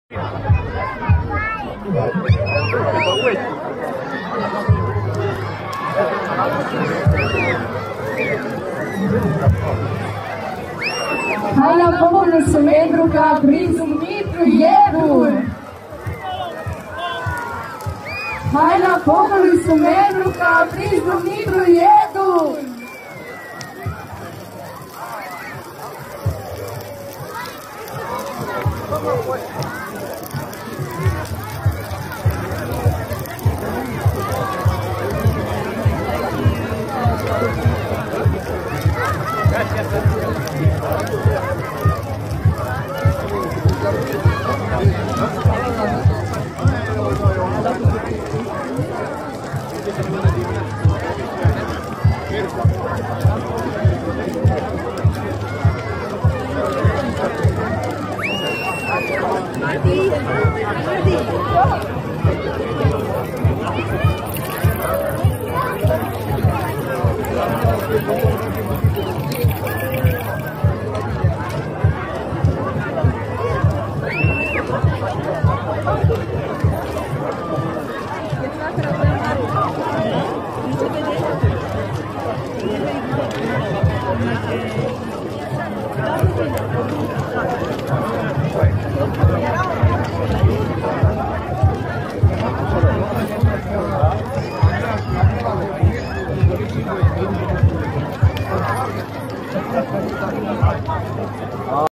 Hai la focul Sumedru că a prins Sumedru iedul! Hai la focul Sumedru că a prins Sumedru iedul! Thank you.